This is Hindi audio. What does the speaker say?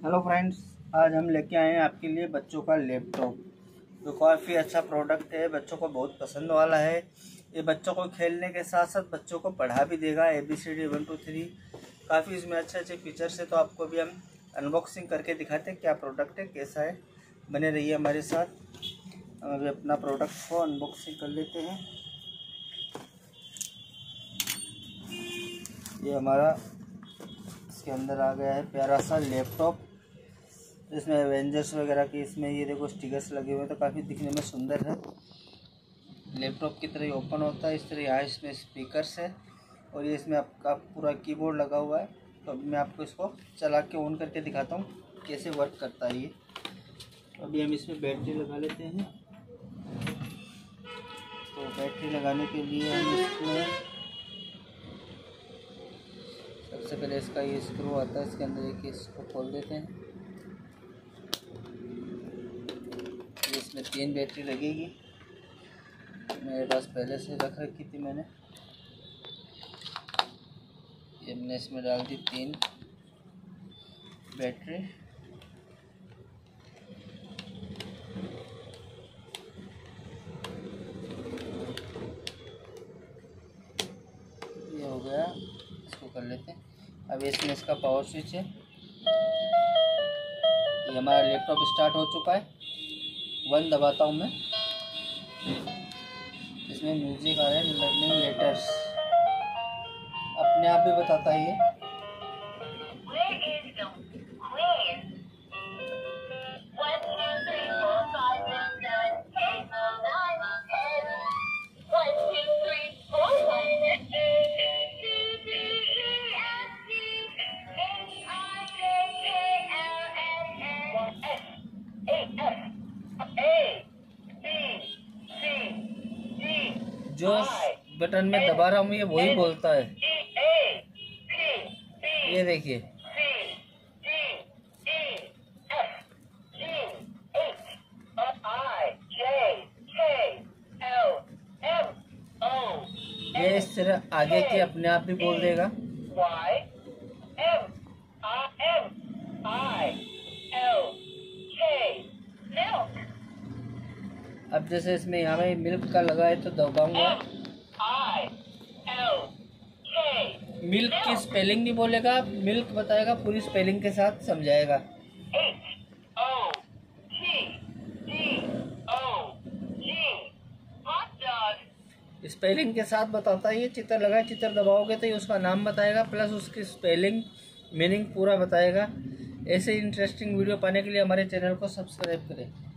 हेलो फ्रेंड्स, आज हम लेके आए हैं आपके लिए बच्चों का लैपटॉप जो काफ़ी अच्छा प्रोडक्ट है। बच्चों को बहुत पसंद वाला है। ये बच्चों को खेलने के साथ साथ बच्चों को पढ़ा भी देगा। ABCD 1 2 3 काफ़ी इसमें अच्छे अच्छे फीचर्स है। तो आपको भी हम अनबॉक्सिंग करके दिखाते हैं क्या प्रोडक्ट है, कैसा है। बने रहिए हमारे साथ। हम अभी अपना प्रोडक्ट को अनबॉक्सिंग कर लेते हैं। ये हमारा इसके अंदर आ गया है प्यारा सा लैपटॉप। इसमें एवेंजर्स वगैरह की इसमें ये देखो स्टिकर्स लगे हुए हैं, तो काफ़ी दिखने में सुंदर है। लैपटॉप की तरह ही ओपन होता है। इस तरह यहाँ इसमें स्पीकर्स है और ये इसमें आपका पूरा कीबोर्ड लगा हुआ है। तो अभी मैं आपको इसको चला के ऑन करके दिखाता हूँ कैसे वर्क करता है ये। अभी हम इसमें बैटरी लगा लेते हैं। तो बैटरी लगाने के लिए हम इसमें सबसे पहले इसका ये स्क्रू आता है, इसके अंदर एक इसको खोल देते हैं। इसमें 3 बैटरी लगेगी, मेरे पास पहले से रख रखी थी मैंने। ये हमने इसमें डाल दी 3 बैटरी। ये हो गया, इसको कर लेते हैं। अब इसमें इसका पावर स्विच है। ये हमारा लैपटॉप स्टार्ट हो चुका है। 1 दबाता हूँ मैं। इसमें म्यूजिक आ रहा है, लर्निंग लेटर्स अपने आप भी बताता है ये। जो बटन में दबा रहा हूँ ये वही बोलता है। ये देखिए, ये इस तरह आगे के अपने आप भी बोल देगा। अब जैसे इसमें यहाँ में मिल्क का लगा है तो दबाऊंगा। मिल्क की स्पेलिंग नहीं बोलेगा, मिल्क बताएगा, पूरी स्पेलिंग के साथ समझाएगा। स्पेलिंग के साथ बताता है। ये चित्र लगा है, चित्र दबाओगे तो ये उसका नाम बताएगा प्लस उसकी स्पेलिंग मीनिंग पूरा बताएगा। ऐसे इंटरेस्टिंग वीडियो पाने के लिए हमारे चैनल को सब्सक्राइब करें।